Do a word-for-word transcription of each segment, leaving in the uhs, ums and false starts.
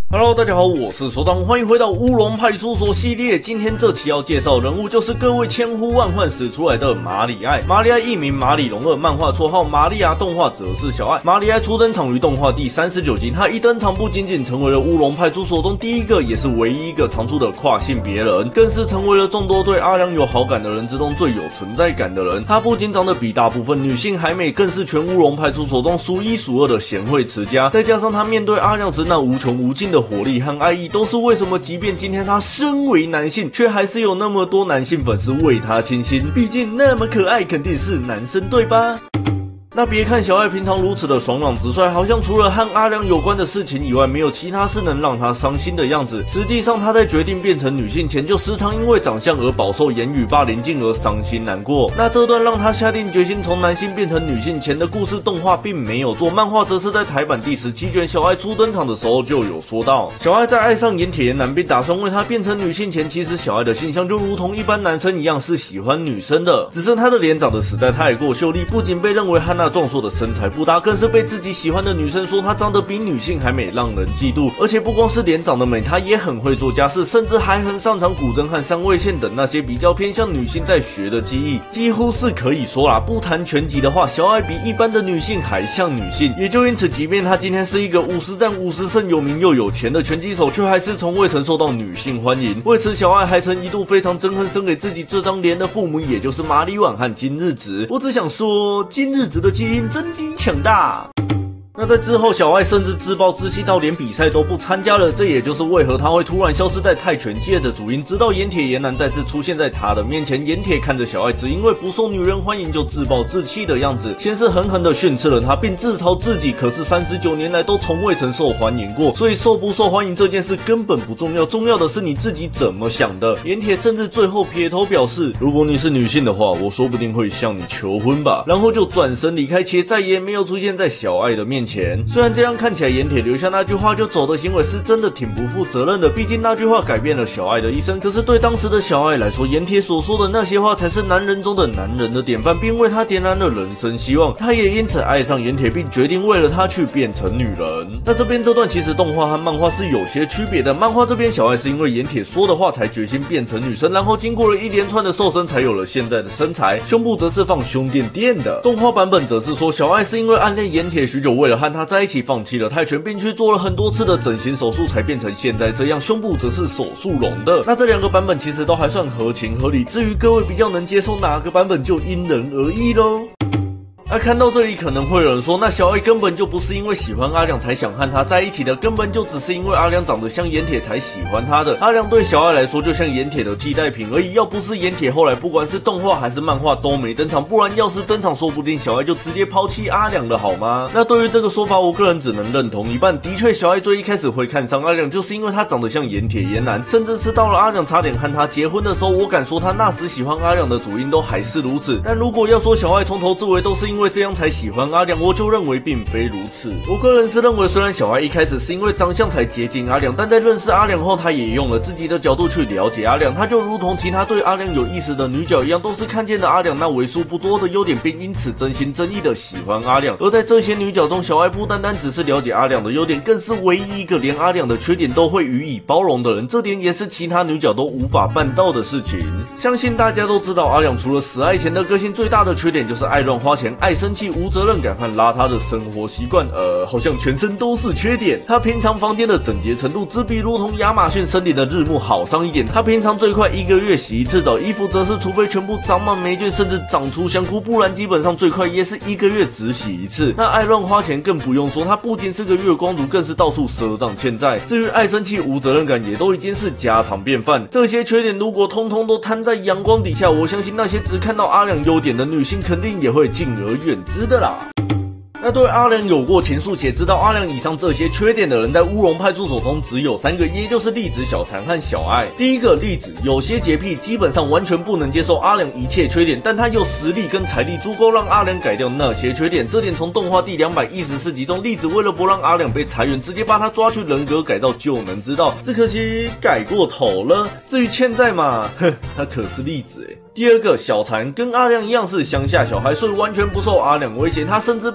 Hello， 大家好，我是所长，欢迎回到乌龙派出所系列。今天这期要介绍人物就是各位千呼万唤始出来的马里艾。马里艾艺名马里龙二，漫画绰号玛利亚，动画则是小艾。马里艾初登场于动画第三十九集，他一登场不仅仅成为了乌龙派出所中第一个，也是唯一一个常出的跨性别人，更是成为了众多对阿良有好感的人之中最有存在感的人。他不仅长得比大部分女性还美，更是全乌龙派出所中数一数二的贤惠持家。再加上他面对阿良时那无穷无尽的火力和爱意，都是为什么即便今天他身为男性，却还是有那么多男性粉丝为他倾心。毕竟那么可爱，肯定是男生对吧？那别看小艾平常如此的爽朗直率，好像除了和阿良有关的事情以外，没有其他事能让他伤心的样子。实际上，他在决定变成女性前，就时常因为长相而饱受言语霸凌，进而伤心难过。那这段让他下定决心从男性变成女性前的故事，动画并没有做，漫画则是在台版第十七卷小艾初登场的时候就有说到，小艾在爱上盐铁岩男并打算为他变成女性前，其实小艾的性向就如同一般男生一样是喜欢女生的，只是他的脸长得实在太过秀丽，不仅被认为和那壮硕的身材不搭，更是被自己喜欢的女生说她长得比女性还美，让人嫉妒。而且不光是脸长得美，她也很会做家事，甚至还很擅长古筝和三味线等那些比较偏向女性在学的技艺，几乎是可以说啦，不谈拳击的话，小艾比一般的女性还像女性。也就因此，即便她今天是一个五十战五十胜有名又有钱的拳击手，却还是从未曾受到女性欢迎。为此，小艾还曾一度非常憎恨生给自己这张脸的父母，也就是马里婉和金日子。我只想说，金日子的基因真的强大。那在之后，小艾甚至自暴自弃到连比赛都不参加了，这也就是为何他会突然消失在泰拳界的主因。直到盐铁岩男再次出现在他的面前，盐铁看着小艾只因为不受女人欢迎就自暴自弃的样子，先是狠狠地训斥了他，并自嘲自己可是三十九年来都从未曾受欢迎过，所以受不受欢迎这件事根本不重要，重要的是你自己怎么想的。盐铁甚至最后撇头表示，如果你是女性的话，我说不定会向你求婚吧，然后就转身离开，且再也没有出现在小艾的面前。虽然这样看起来盐铁留下那句话就走的行为是真的挺不负责任的，毕竟那句话改变了小艾的一生，可是对当时的小艾来说，盐铁所说的那些话才是男人中的男人的典范，并为他点燃了人生希望。他也因此爱上盐铁，并决定为了他去变成女人。那这边这段其实动画和漫画是有些区别的，漫画这边小艾是因为盐铁说的话才决心变成女生，然后经过了一连串的瘦身才有了现在的身材，胸部则是放胸垫垫的。动画版本则是说小艾是因为暗恋盐铁许久，为了和他在一起放弃了泰拳，并去做了很多次的整形手术，才变成现在这样，胸部则是手术隆的。那这两个版本其实都还算合情合理，至于各位比较能接受哪个版本，就因人而异咯。那、啊、看到这里可能会有人说，那小艾根本就不是因为喜欢阿良才想和他在一起的，根本就只是因为阿良长得像盐铁才喜欢他的。阿良对小艾来说就像盐铁的替代品而已，要不是盐铁后来不管是动画还是漫画都没登场，不然要是登场，说不定小艾就直接抛弃阿良了好吗？那对于这个说法，我个人只能认同一半。的确，小艾最一开始会看上阿良，就是因为他长得像盐铁岩男，甚至是到了阿良差点和他结婚的时候，我敢说他那时喜欢阿良的主因都还是如此。但如果要说小艾从头至尾都是因为因为这样才喜欢阿良，我就认为并非如此。我个人是认为，虽然小艾一开始是因为长相才接近阿良，但在认识阿良后，他也用了自己的角度去了解阿良。他就如同其他对阿良有意思的女角一样，都是看见了阿良那为数不多的优点，并因此真心真意的喜欢阿良。而在这些女角中，小艾不单单只是了解阿良的优点，更是唯一一个连阿良的缺点都会予以包容的人。这点也是其他女角都无法办到的事情。相信大家都知道，阿良除了死爱钱的个性，最大的缺点就是爱乱花钱、爱生气、无责任感和邋遢的生活习惯。呃，好像全身都是缺点。他平常房间的整洁程度只比如同亚马逊森林的日暮好上一点。他平常最快一个月洗一次澡，衣服则是除非全部长满霉菌，甚至长出香菇，不然基本上最快也是一个月只洗一次。那爱乱花钱更不用说，他不仅是个月光族，更是到处赊账欠债。至于爱生气、无责任感，也都已经是家常便饭。这些缺点如果通通都摊在阳光底下，我相信那些只看到阿良优点的女性肯定也会敬而远之的啦。那对阿良有过情愫且知道阿良以上这些缺点的人，在乌龙派出所中只有三个，也就是栗子、小蝉和小爱。第一个栗子有些洁癖，基本上完全不能接受阿良一切缺点，但他有实力跟财力足够让阿良改掉那些缺点。这点从动画第两百一十四集中，栗子为了不让阿良被裁员，直接把他抓去人格改造就能知道。只可惜改过头了。至于欠债嘛，哼，他可是栗子诶。第二个小蝉跟阿良一样是乡下小孩，所以完全不受阿良威胁，他甚至被称为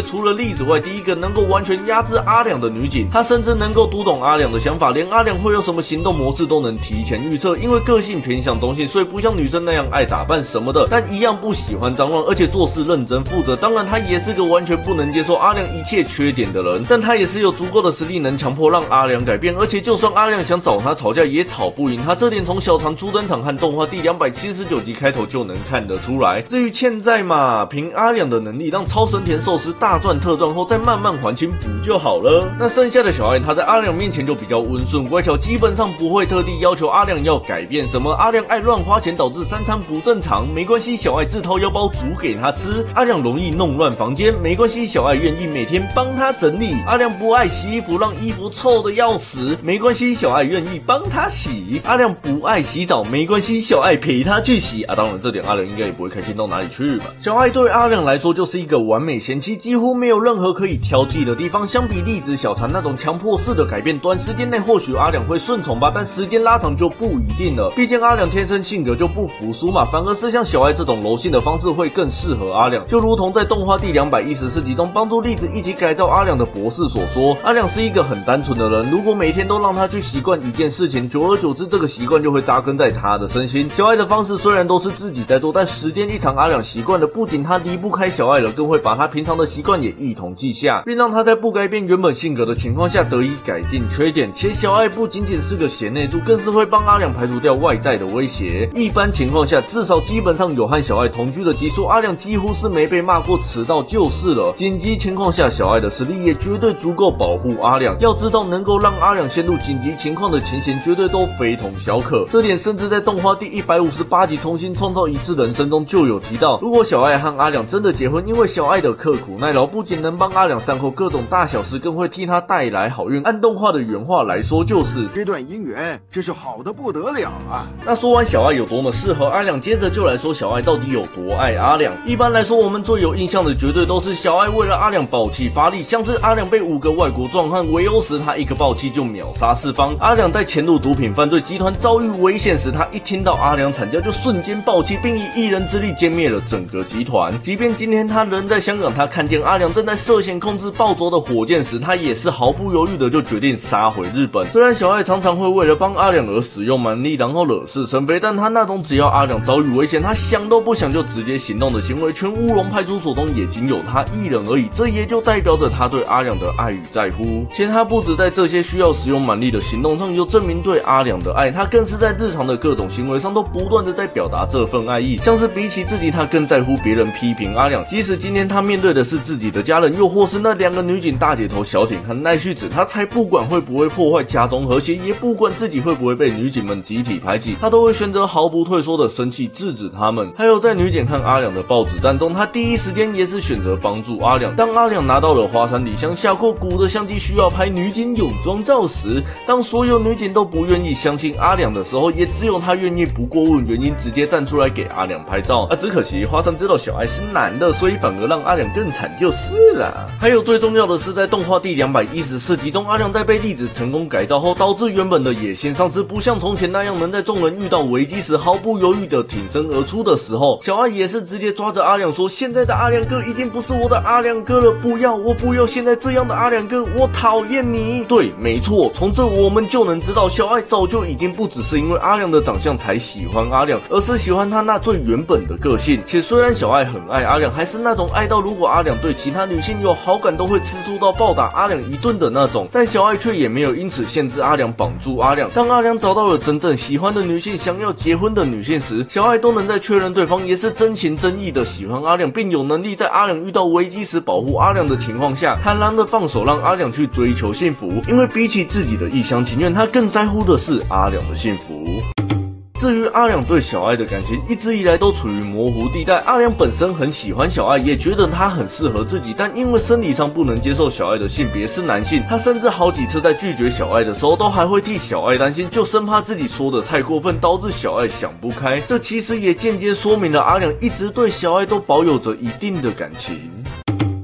除了栗子外第一个能够完全压制阿良的女警。她甚至能够读懂阿良的想法，连阿良会有什么行动模式都能提前预测。因为个性偏向中性，所以不像女生那样爱打扮什么的，但一样不喜欢脏乱，而且做事认真负责。当然，她也是个完全不能接受阿良一切缺点的人，但她也是有足够的实力能强迫让阿良改变。而且，就算阿良想找她吵架，也吵不赢她。这点从小长初登场和动画第两百七十九集开头就能看得出来。至于欠债嘛，凭阿良的能力让超神田寿司大赚特赚后，再慢慢还清补就好了。那剩下的小爱，她在阿良面前就比较温顺乖巧，基本上不会特地要求阿良要改变什么。阿良爱乱花钱导致三餐不正常，没关系，小爱自掏腰包煮给他吃。阿良容易弄乱房间，没关系，小爱愿意每天帮他整理。阿良不爱洗衣服，让衣服臭得要死，没关系，小爱愿意帮他洗。阿良不爱洗澡，没关系，小爱陪他去洗啊。当然这点阿良应该也不会开心到哪里去吧。小爱对阿良来说就是一个完美贤妻，几乎没有任何可以挑剔的地方。相比栗子小禅那种强迫式的改变，短时间内或许阿良会顺从吧，但时间拉长就不一定了。毕竟阿良天生性格就不服输嘛，反而是像小爱这种柔性的方式会更适合阿良。就如同在动画第两百一十四集中帮助栗子一起改造阿良的博士所说，阿良是一个很单纯的人，如果每天都让他去习惯一件事情，久而久之这个习惯就会扎根在他的身心。小爱的方式虽然都是自己在做，但时间一长，阿良习惯了，不仅他离不开小爱了，更会把他平常的习惯也一同记下，并让他在不改变原本性格的情况下得以改进缺点。且小爱不仅仅是个贤内助，更是会帮阿良排除掉外在的威胁。一般情况下，至少基本上有和小爱同居的集数，阿良几乎是没被骂过迟到就是了。紧急情况下，小爱的实力也绝对足够保护阿良。要知道，能够让阿良陷入紧急情况的情形，绝对都非同小可。这点甚至在动画第一百五十八集重新创造一次人生中就有提到。如果小爱和阿良真的结婚，因为小爱的刻苦耐劳，不仅能帮阿良善后各种大小事，更会替他带来好运。按动画的原话来说，就是这段姻缘真是好得不得了啊！ 那说完小爱有多么适合阿良，接着就来说小爱到底有多爱阿良。一般来说，我们最有印象的绝对都是小爱为了阿良爆气发力，像是阿良被五个外国壮汉围殴时，他一个爆气就秒杀四方；阿良在潜入毒品犯罪集团遭遇危险时，他一听到阿良惨叫就瞬间爆气，并以一人之力歼灭了整个集团。即便今天他人在香港，他看见阿良正在涉险控制爆灼的火箭时，他也是毫不犹豫的就决定杀回日本。虽然小爱常常会为了帮阿良而使用蛮力，然后惹是生非，但他那种只要阿良遭遇危险，他想都不想就直接行动的行为，全乌龙派出所中也仅有他一人而已。这也就代表着他对阿良的爱与在乎。且他不止在这些需要使用蛮力的行动上有证明对阿良的爱，他更是在日常的各种行为上都不断的在表达这份爱意。像是比起自己，他更在乎别人批评阿良，即使今天他面对的是自己的家人，又或是那两个女警大姐头小挺和奈绪子，他才不管会不会破坏家中和谐，也不管自己会不会被女警们集体排挤，他都会选择毫不退缩的生气制止他们。还有在女警和阿良的报纸战中，他第一时间也是选择帮助阿良。当阿良拿到了华山里乡下阔谷的相机需要拍女警泳装照时，当所有女警都不愿意相信阿良的时候，也只有他愿意不过问原因，直接站出来给阿良拍照。啊，只可惜华山知道小爱是男的，所以反而让阿良更惨就是了。还有最重要的是，在动画第两百一十四集中，阿良在被栗子成功改造后，导致原本的野心丧失，不像从前那样能在众人遇到危机时毫不犹豫的挺身而出的时候，小爱也是直接抓着阿良说，现在的阿良哥已经不是我的阿良哥了，不要，我不要现在这样的阿良哥，我讨厌你。对，没错，从这我们就能知道，小爱早就已经不只是因为阿良的长相才喜欢阿良，而是喜欢他那最原本的个性。且虽然小爱很爱阿良，还是那种爱到如果阿良对其他女性有好感都会吃醋到暴打阿良一顿的那种，但小爱却也没有因此限制阿良，绑住阿良。当阿良找到了真正喜欢的女性，想要结婚的女性时，小爱都能在确认对方也是真情真意的喜欢阿良，并有能力在阿良遇到危机时保护阿良的情况下，坦然的放手让阿良去追求幸福。因为比起自己的一厢情愿，他更在乎的是阿良的幸福。至于阿良对小爱的感情，一直以来都处于模糊地带。阿良本身很喜欢小爱，也觉得她很适合自己，但因为生理上不能接受小爱的性别是男性，他甚至好几次在拒绝小爱的时候，都还会替小爱担心，就生怕自己说的太过分，导致小爱想不开。这其实也间接说明了阿良一直对小爱都保有着一定的感情。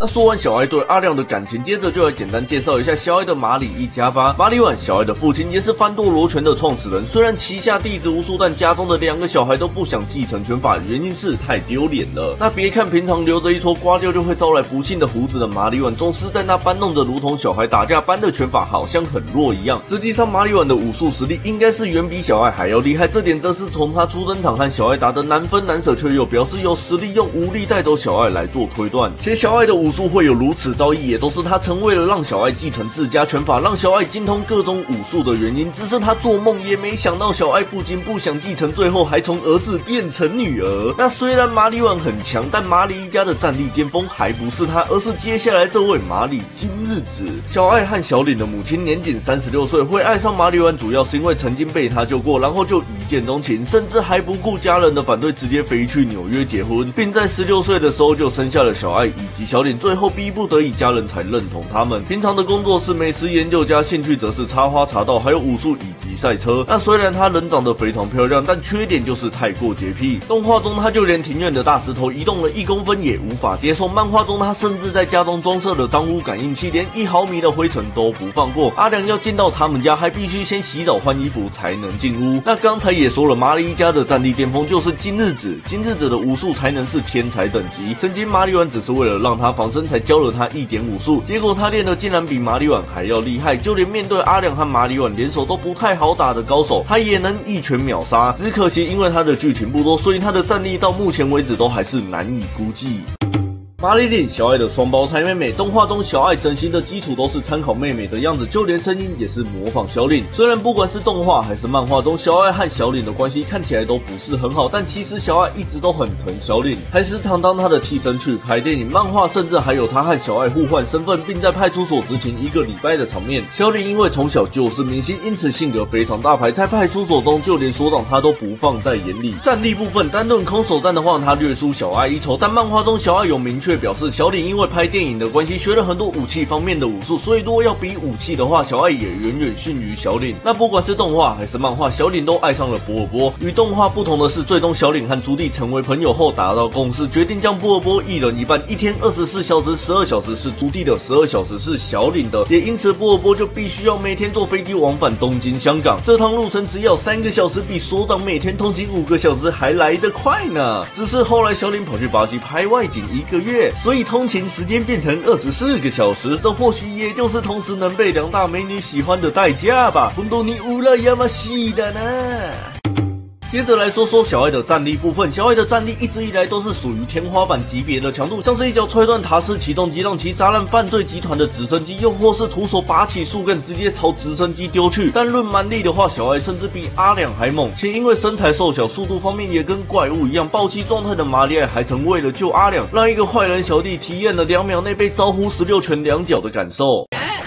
那说完小爱对阿良的感情，接着就来简单介绍一下小爱的马里一家吧。马里丸，小爱的父亲，也是翻舵螺旋的创始人。虽然旗下弟子无数，但家中的两个小孩都不想继承拳法，原因是太丢脸了。那别看平常留着一撮刮掉就会招来不幸的胡子的马里丸，总是在那搬弄着如同小孩打架般的拳法，好像很弱一样。实际上，马里丸的武术实力应该是远比小爱还要厉害，这点则是从他出登场和小爱打得难分难舍，却又表示有实力用武力带走小爱来做推断。且小爱的武术会有如此造诣，也都是他曾为了让小爱继承自家拳法，让小爱精通各种武术的原因。只是他做梦也没想到，小爱不仅不想继承，最后还从儿子变成女儿。那虽然马里丸很强，但马里一家的战力巅峰还不是他，而是接下来这位马里今日子。小爱和小凛的母亲年仅三十六岁，会爱上马里丸，主要是因为曾经被他救过，然后就一见钟情，甚至还不顾家人的反对，直接飞去纽约结婚，并在十六岁的时候就生下了小爱以及小凛，最后逼不得已家人才认同他们。平常的工作是美食研究家，兴趣则是插花茶道，还有武术以及赛车。那虽然她人长得非常漂亮，但缺点就是太过洁癖。动画中她就连庭院的大石头移动了一公分也无法接受，漫画中她甚至在家中装设了脏污感应器，连一毫米的灰尘都不放过。阿良要进到他们家，还必须先洗澡换衣服才能进屋。那刚才也说了，马里一家的战力巅峰就是今日子，今日子的武术才能是天才等级。曾经马里丸只是为了让他防身才教了他一点武术，结果他练的竟然比马里丸还要厉害，就连面对阿良和马里丸联手都不太好打的高手，他也能一拳秒杀。只可惜因为他的剧情不多，所以他的战力到目前为止都还是难以估计。马里凛，小爱的双胞胎妹妹。动画中小爱整形的基础都是参考妹妹的样子，就连声音也是模仿小凛。虽然不管是动画还是漫画中，小爱和小凛的关系看起来都不是很好，但其实小爱一直都很疼小凛，还时常当她的替身去拍电影、漫画，甚至还有她和小爱互换身份，并在派出所执勤一个礼拜的场面。小凛因为从小就是明星，因此性格非常大牌，在派出所中就连所长她都不放在眼里。战力部分，单论空手战的话，她略输小爱一筹，但漫画中小爱有明确表示，小凛因为拍电影的关系学了很多武器方面的武术，所以如果要比武器的话，小爱也远远逊于小凛。那不管是动画还是漫画，小凛都爱上了波尔波。与动画不同的是，最终小凛和朱棣成为朋友后达到共识，决定将波尔波一人一半，一天二十四小时，十二小时是朱棣的，十二小时是小凛的。也因此，波尔波就必须要每天坐飞机往返东京、香港，这趟路程只要三个小时，比所长每天通勤五个小时还来得快呢。只是后来小凛跑去巴西拍外景一个月，所以通勤时间变成二十四个小时，这或许也就是同时能被两大美女喜欢的代价吧。本当に羨ましいだな。接着来说说小爱的战力部分，小爱的战力一直以来都是属于天花板级别的强度，像是一脚踹断塔斯起重机，让其砸烂犯罪集团的直升机，又或是徒手拔起树干直接朝直升机丢去。但论蛮力的话，小爱甚至比阿良还猛，且因为身材瘦小，速度方面也跟怪物一样，暴气状态的玛丽爱还曾为了救阿良，让一个坏人小弟体验了两秒内被招呼十六拳两脚的感受。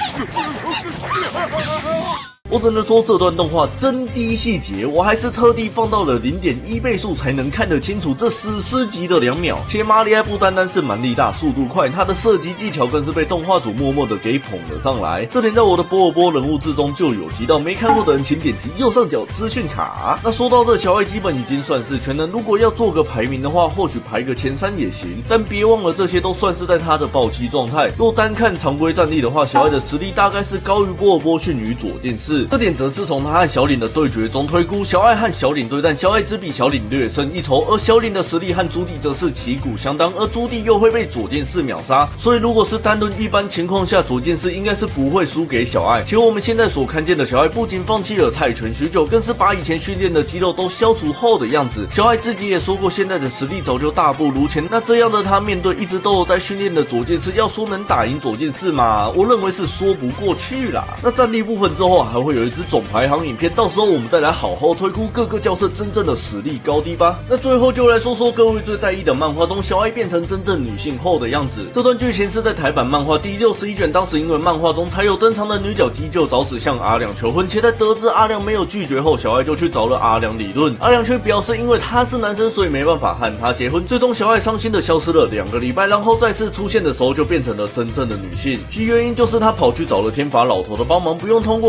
我只能说这段动画真低细节，我还是特地放到了 零点一 倍速才能看得清楚这史诗级的两秒。且玛丽爱不单单是蛮力大、速度快，她的射击技巧更是被动画组默默的给捧了上来。这点在我的波尔波人物志中就有提到，没看过的人请点击右上角资讯卡。那说到这，小爱基本已经算是全能，如果要做个排名的话，或许排个前三也行。但别忘了，这些都算是在她的暴击状态。若单看常规战力的话，小爱的实力大概是高于波尔波，逊于左健士。这点则是从他和小凛的对决中推估，小爱和小凛对战，小爱只比小凛略胜一筹，而小凛的实力和朱棣则是旗鼓相当，而朱棣又会被左健士秒杀，所以如果是单论一般情况下，左健士应该是不会输给小爱。且我们现在所看见的小爱不仅放弃了泰拳许久，更是把以前训练的肌肉都消除后的样子。小爱自己也说过，现在的实力早就大不如前，那这样的他面对一直都有在训练的左健士，要说能打赢左健士吗？我认为是说不过去啦。那战力部分之后还会有一支总排行影片，到时候我们再来好好推估各个角色真正的实力高低吧。那最后就来说说各位最在意的漫画中小爱变成真正女性后的样子。这段剧情是在台版漫画第六十一卷，当时因为漫画中才有登场的女角急救早死向阿良求婚，且在得知阿良没有拒绝后，小爱就去找了阿良理论。阿良却表示因为他是男生，所以没办法和他结婚。最终小爱伤心的消失了两个礼拜，然后再次出现的时候就变成了真正的女性，其原因就是他跑去找了天法老头的帮忙，不用通过手术就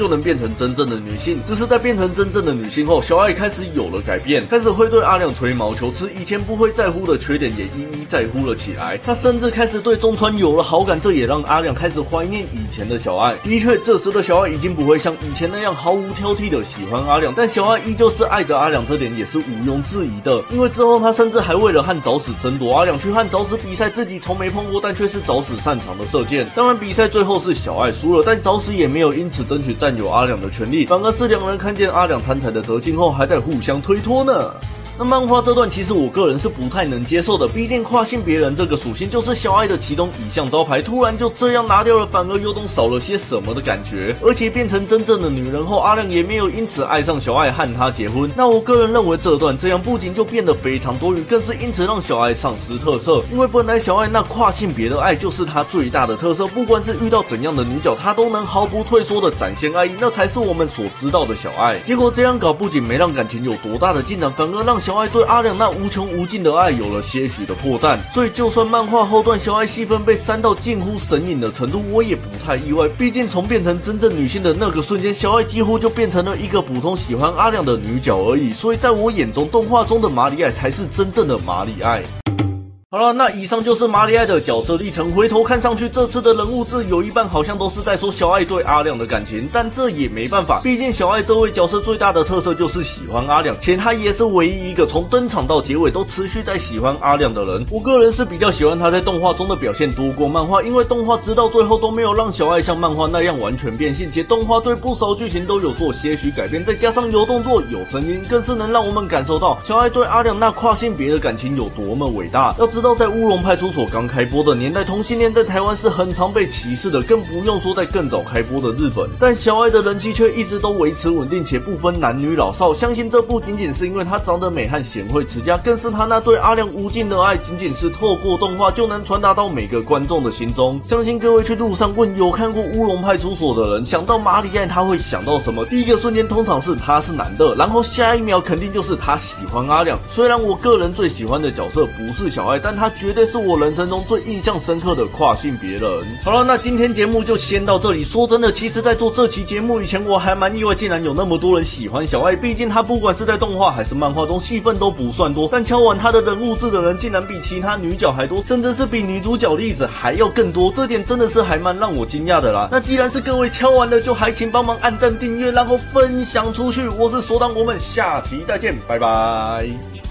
就能变成真正的女性。只是在变成真正的女性后，小爱开始有了改变，开始会对阿亮吹毛求疵，以前不会在乎的缺点也一一在乎了起来。她甚至开始对中川有了好感，这也让阿亮开始怀念以前的小爱。的确，这时的小爱已经不会像以前那样毫无挑剔的喜欢阿亮，但小爱依旧是爱着阿亮，这点也是毋庸置疑的。因为之后她甚至还为了和早矢争夺阿亮，去和早矢比赛自己从没碰过但却是早矢擅长的射箭。当然比赛最后是小爱输了，但早矢也没有因此争取占有阿亮的权利，反而是两人看见阿亮贪财的德性后还在互相推脱呢。那漫画这段其实我个人是不太能接受的，毕竟跨性别人这个属性就是小爱的其中一项招牌，突然就这样拿掉了，反而有种少了些什么的感觉。而且变成真正的女人后，阿亮也没有因此爱上小爱和她结婚。那我个人认为这段这样不仅就变得非常多余，更是因此让小爱丧失特色。因为本来小爱那跨性别的爱就是她最大的特色，不管是遇到怎样的女角，她都能毫不退缩的展现爱意，那才是我们所知道的小爱。结果这样搞不仅没让感情有多大的进展，反而让小爱对阿亮那无穷无尽的爱有了些许的破绽。所以就算漫画后段小爱戏份被删到近乎神隐的程度，我也不太意外，毕竟从变成真正女性的那个瞬间，小爱几乎就变成了一个普通喜欢阿亮的女角而已。所以在我眼中，动画中的马里爱才是真正的马里爱。好了，那以上就是马里爱的角色历程。回头看上去，这次的人物志有一半好像都是在说小爱对阿亮的感情，但这也没办法，毕竟小爱这位角色最大的特色就是喜欢阿亮，且他也是唯一一个从登场到结尾都持续在喜欢阿亮的人。我个人是比较喜欢他在动画中的表现多过漫画，因为动画直到最后都没有让小爱像漫画那样完全变性，且动画对不少剧情都有做些许改变，再加上有动作有声音，更是能让我们感受到小爱对阿亮那跨性别的感情有多么伟大。要知道在乌龙派出所刚开播的年代，同性恋在台湾是很常被歧视的，更不用说在更早开播的日本。但小爱的人气却一直都维持稳定，且不分男女老少。相信这不仅仅是因为她长得美和贤惠持家，更是她那对阿亮无尽的爱，仅仅是透过动画就能传达到每个观众的心中。相信各位去路上问有看过乌龙派出所的人，想到马里爱他会想到什么？第一个瞬间通常是他是男的，然后下一秒肯定就是他喜欢阿亮。虽然我个人最喜欢的角色不是小爱，但他绝对是我人生中最印象深刻的跨性别人。好了，那今天节目就先到这里。说真的，其实在做这期节目以前，我还蛮意外，竟然有那么多人喜欢小爱。毕竟他不管是在动画还是漫画中戏份都不算多，但敲完他的人物志的人竟然比其他女角还多，甚至是比女主角例子还要更多，这点真的是还蛮让我惊讶的啦。那既然是各位敲完了，就还请帮忙按赞订阅，然后分享出去。我是所长，我们下期再见，拜拜。